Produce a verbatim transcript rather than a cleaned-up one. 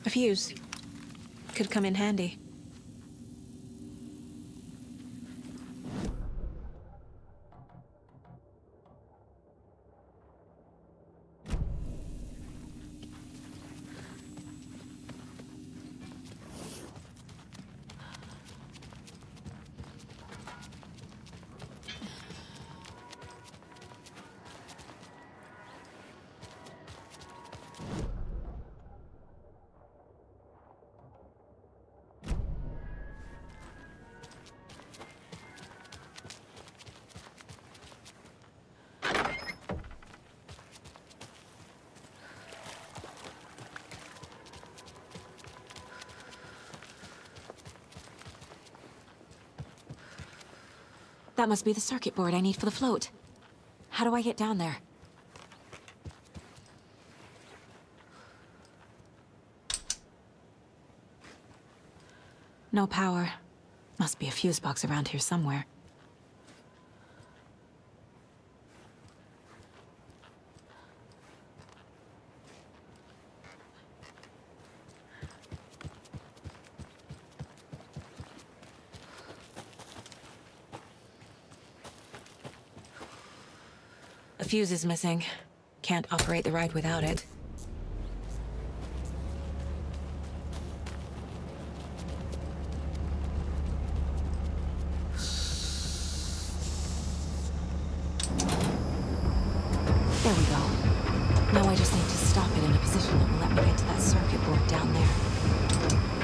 A fuse. Could come in handy. That must be the circuit board I need for the float. How do I get down there? No power. Must be a fuse box around here somewhere. A fuse is missing. Can't operate the ride without it. There we go. Now I just need to stop it in a position that will let me get to that circuit board down there.